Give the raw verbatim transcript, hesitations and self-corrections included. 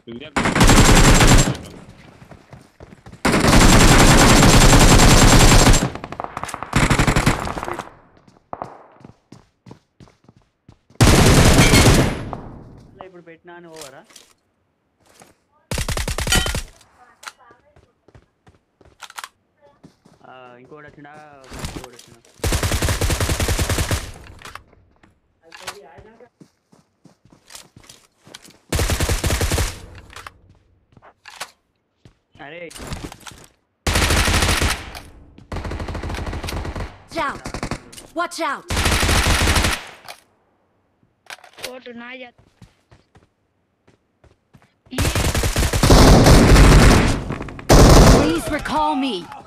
ఇప్పుడు పెట్టినా అని ఓవరా ఇంకోటి వచ్చినా ఇంకోటి వచ్చినా అరే Watch out! What do I get? Please recall me.